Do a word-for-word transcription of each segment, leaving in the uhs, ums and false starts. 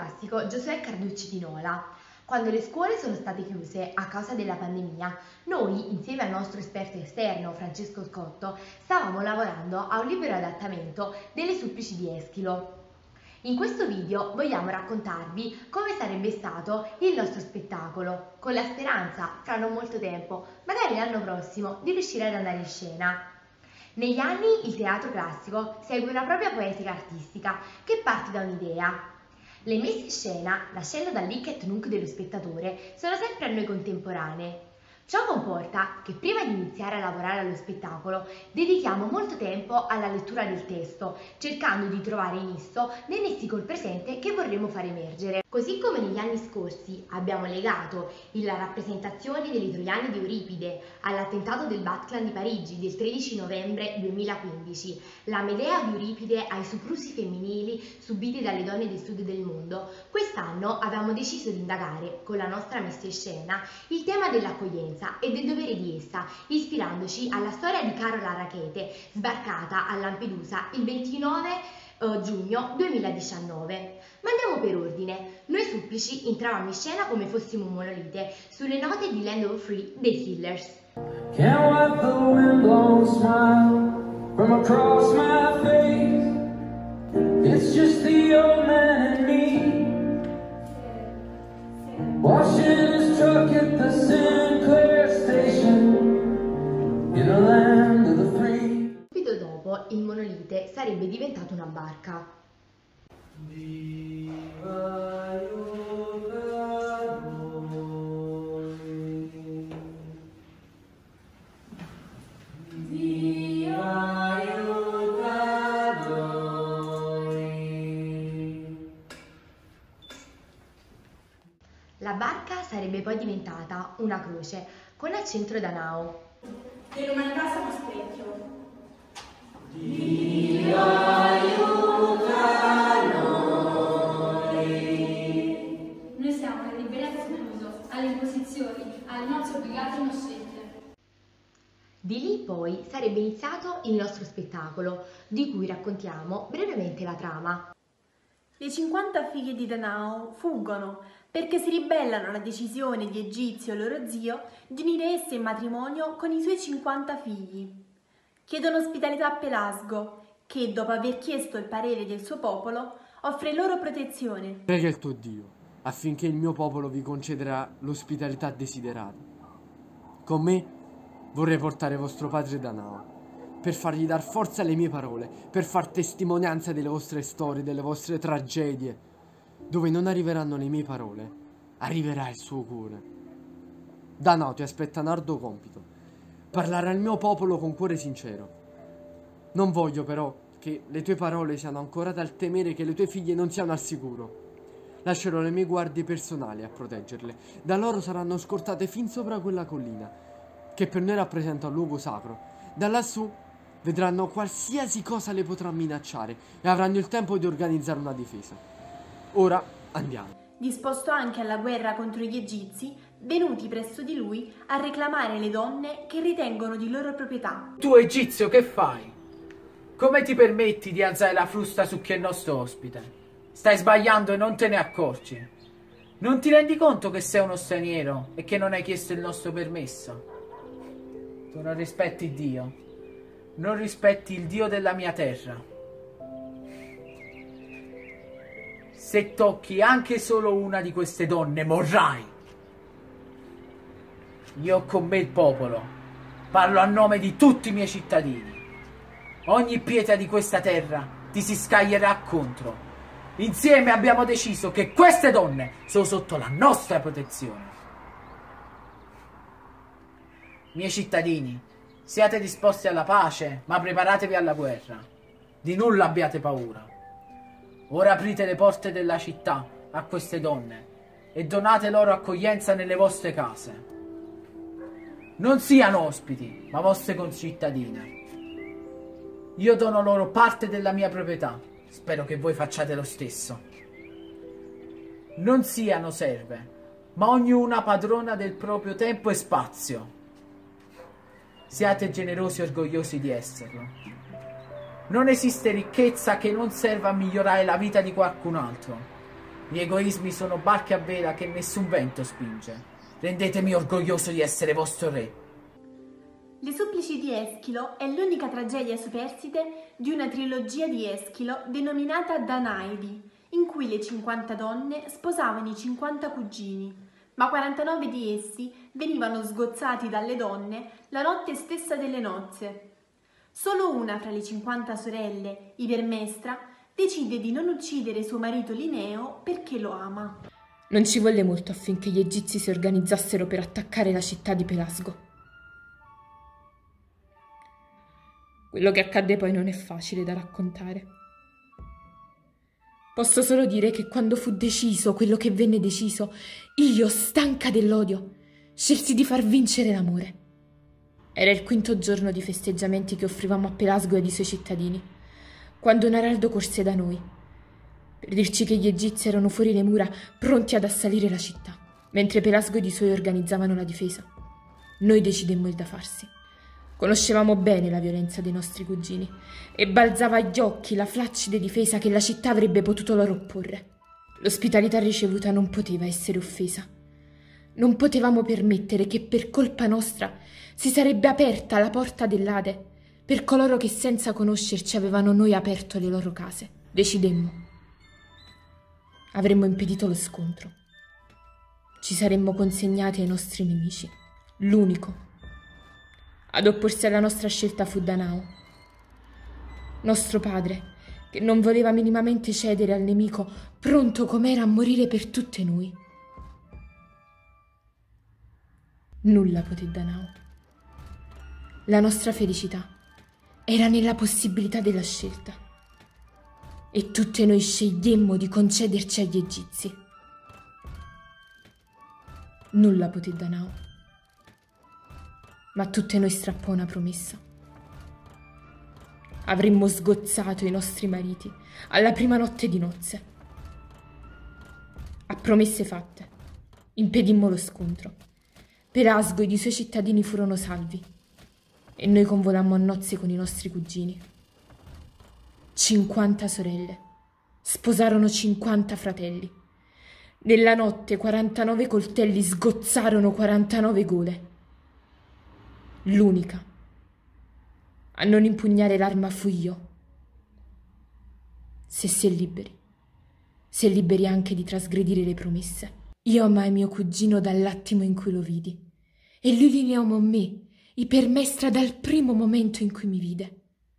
classico Giosuè Carducci di Nola. Quando le scuole sono state chiuse a causa della pandemia, noi, insieme al nostro esperto esterno Francesco Scotto, stavamo lavorando a un libero adattamento delle Supplici di Eschilo. In questo video vogliamo raccontarvi come sarebbe stato il nostro spettacolo, con la speranza, fra non molto tempo, magari l'anno prossimo, di riuscire ad andare in scena. Negli anni il teatro classico segue una propria poetica artistica che parte da un'idea. Le messe in scena, nascendo dall'hic et nunc dello spettatore, sono sempre a noi contemporanee. Ciò comporta che prima di iniziare a lavorare allo spettacolo dedichiamo molto tempo alla lettura del testo, cercando di trovare in esso dei nessi col presente che vorremmo far emergere. Così come negli anni scorsi abbiamo legato la rappresentazione dei Troiani di Euripide all'attentato del Bataclan di Parigi del tredici novembre duemilaquindici, la Medea di Euripide ai soprusi femminili subiti dalle donne del sud del mondo, quest'anno avevamo deciso di indagare, con la nostra messa in scena, il tema dell'accoglienza e del dovere di essa, ispirandoci alla storia di Carola Rackete, sbarcata a Lampedusa il ventinove giugno duemiladiciannove. Ma andiamo per ordine. Noi supplici entravamo in scena come fossimo un monolite sulle note di Land of Free dei Killers. Can't wipe the windblown smile from across my face. It's just the old man and me, washing his truck at the Sinclair station in the land of the free. Subito dopo il monolite sarebbe diventato una barca. La barca sarebbe poi diventata una croce con al centro Danao. E l'umanità siamo specchio. Dio aiuta noi. Noi siamo alle ribellioni escluso, alle imposizioni, alle nozze obbligate e non scelte. Di lì poi sarebbe iniziato il nostro spettacolo, di cui raccontiamo brevemente la trama. Le cinquanta figlie di Danao fuggono perché si ribellano alla decisione di Egizio, loro zio, di unire esse in matrimonio con i suoi cinquanta figli. Chiedono ospitalità a Pelasgo, che dopo aver chiesto il parere del suo popolo, offre loro protezione. Prega il tuo Dio, affinché il mio popolo vi concederà l'ospitalità desiderata. Con me vorrei portare vostro padre Danao, per fargli dar forza alle mie parole, per far testimonianza delle vostre storie, delle vostre tragedie. Dove non arriveranno le mie parole, arriverà il suo cuore. Danao ti aspetta un arduo compito: parlare al mio popolo con cuore sincero. Non voglio però che le tue parole siano ancorate al temere che le tue figlie non siano al sicuro. Lascerò le mie guardie personali a proteggerle. Da loro saranno scortate fin sopra quella collina, che per noi rappresenta un luogo sacro. Da lassù vedranno qualsiasi cosa le potrà minacciare e avranno il tempo di organizzare una difesa. Ora andiamo. Disposto anche alla guerra contro gli egizi, venuti presso di lui a reclamare le donne che ritengono di loro proprietà. Tu egizio, che fai? Come ti permetti di alzare la frusta su chi è nostro ospite? Stai sbagliando e non te ne accorgi. Non ti rendi conto che sei uno straniero e che non hai chiesto il nostro permesso? Tu non rispetti Dio, non rispetti il Dio della mia terra. Se tocchi anche solo una di queste donne, morrai. Io ho con me il popolo, parlo a nome di tutti i miei cittadini. Ogni pietra di questa terra ti si scaglierà contro. Insieme abbiamo deciso che queste donne sono sotto la nostra protezione. Miei cittadini, siate disposti alla pace, ma preparatevi alla guerra. Di nulla abbiate paura. Ora aprite le porte della città a queste donne e donate loro accoglienza nelle vostre case. Non siano ospiti, ma vostre concittadine. Io dono loro parte della mia proprietà. Spero che voi facciate lo stesso. Non siano serve, ma ognuna padrona del proprio tempo e spazio. Siate generosi e orgogliosi di esserlo. Non esiste ricchezza che non serva a migliorare la vita di qualcun altro. Gli egoismi sono barche a vela che nessun vento spinge. Rendetemi orgoglioso di essere vostro re. Le supplici di Eschilo è l'unica tragedia superstite di una trilogia di Eschilo denominata Danaidi, in cui le cinquanta donne sposavano i cinquanta cugini, ma quarantanove di essi venivano sgozzati dalle donne la notte stessa delle nozze. Solo una fra le cinquanta sorelle, Ipermestra, decide di non uccidere suo marito Lineo perché lo ama. Non ci volle molto affinché gli egizi si organizzassero per attaccare la città di Pelasgo. Quello che accadde poi non è facile da raccontare. Posso solo dire che quando fu deciso quello che venne deciso, io, stanca dell'odio, scelsi di far vincere l'amore. Era il quinto giorno di festeggiamenti che offrivamo a Pelasgo e ai suoi cittadini, quando un araldo corse da noi, per dirci che gli egizi erano fuori le mura, pronti ad assalire la città. Mentre Pelasgo ed i suoi organizzavano la difesa, noi decidemmo il da farsi. Conoscevamo bene la violenza dei nostri cugini e balzava agli occhi la flaccida difesa che la città avrebbe potuto loro opporre. L'ospitalità ricevuta non poteva essere offesa. Non potevamo permettere che per colpa nostra si sarebbe aperta la porta dell'Ade per coloro che senza conoscerci avevano noi aperto le loro case. Decidemmo. Avremmo impedito lo scontro. Ci saremmo consegnati ai nostri nemici. L'unico ad opporsi alla nostra scelta fu Danao, nostro padre, che non voleva minimamente cedere al nemico, pronto com'era a morire per tutte noi. Nulla poté Danao. La nostra felicità era nella possibilità della scelta, e tutte noi scegliemmo di concederci agli egizi. Nulla poté Danao, ma tutte noi strappò una promessa. Avremmo sgozzato i nostri mariti alla prima notte di nozze. A promesse fatte, impedimmo lo scontro. Pelasgo ed i suoi cittadini furono salvi e noi convolammo a nozze con i nostri cugini. Cinquanta sorelle sposarono cinquanta fratelli. Nella notte quarantanove coltelli sgozzarono quarantanove gole. L'unica a non impugnare l'arma fui io. Se si è liberi, si è liberi anche di trasgredire le promesse. Io amai mio cugino dall'attimo in cui lo vidi, e lui li amò me, Ipermestra, dal primo momento in cui mi vide.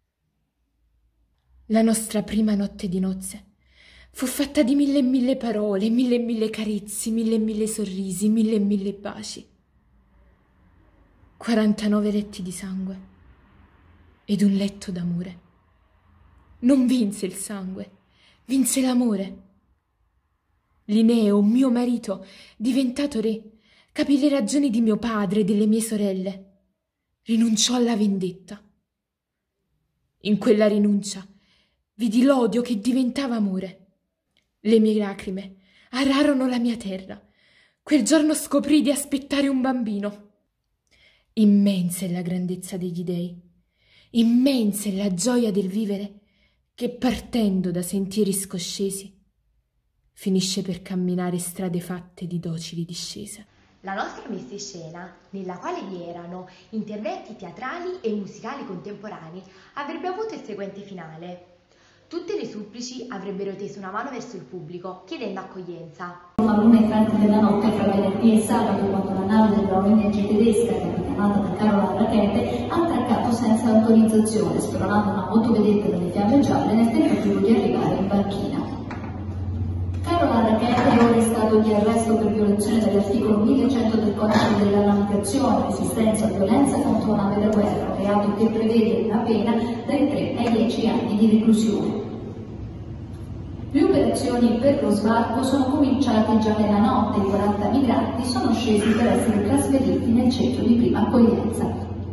La nostra prima notte di nozze fu fatta di mille e mille parole, mille e mille carezzi, mille e mille sorrisi, mille e mille baci. quarantanove letti di sangue ed un letto d'amore. Non vinse il sangue, vinse l'amore. Lineo, mio marito, diventato re, capì le ragioni di mio padre e delle mie sorelle. Rinunciò alla vendetta. In quella rinuncia vidi l'odio che diventava amore. Le mie lacrime ararono la mia terra. Quel giorno scoprì di aspettare un bambino. Immensa è la grandezza degli dei, immensa è la gioia del vivere che, partendo da sentieri scoscesi, finisce per camminare strade fatte di docili discese. La nostra messa in scena, nella quale vi erano interventi teatrali e musicali contemporanei, avrebbe avuto il seguente finale. Tutte le supplici avrebbero teso una mano verso il pubblico, chiedendo accoglienza. Ma l'una entrante della notte fra venerdì e sabato, quando la nave della O N G tedesca, capitanata da Carola Rackete, ha attraccato senza autorizzazione, spronando una motovedetta dalle fiamme gialle nel tentativo di arrivare in banchina. Carola Rackete è ora in stato di arresto per violazione dell'articolo millecento del codice della navigazione, resistenza a violenza contro nave da guerra, reato che prevede una pena dai tre ai dieci anni di reclusione. Le operazioni per lo sbarco sono cominciate già nella notte e i quaranta migranti sono scesi per essere trasferiti nel centro di prima accoglienza.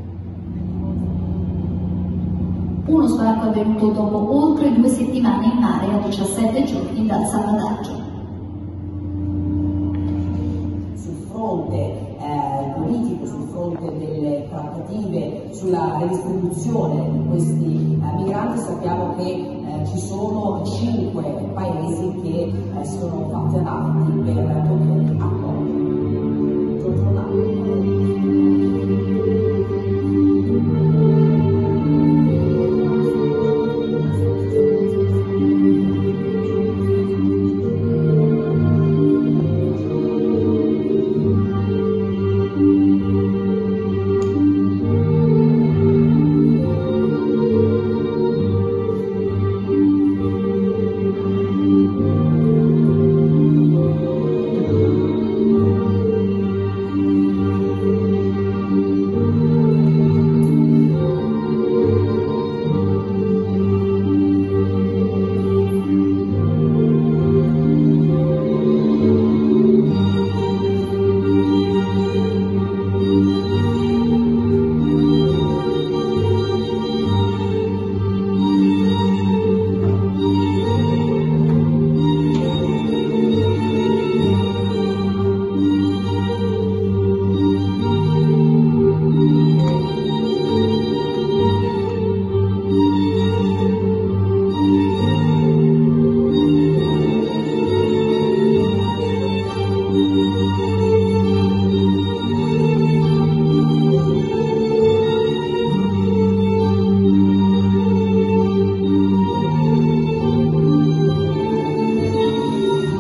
Uno sbarco avvenuto dopo oltre due settimane in mare a diciassette giorni dal salvataggio. Sul fronte eh, politico, sul fronte delle trattative sulla redistribuzione di questi eh, migranti. Sappiamo che eh, ci sono cinque paesi che eh, sono fatti avanti per poterli accogliere. Giorgio Nando.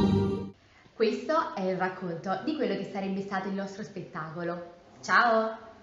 Questo è il racconto di quello che sarebbe stato il nostro spettacolo. Ciao!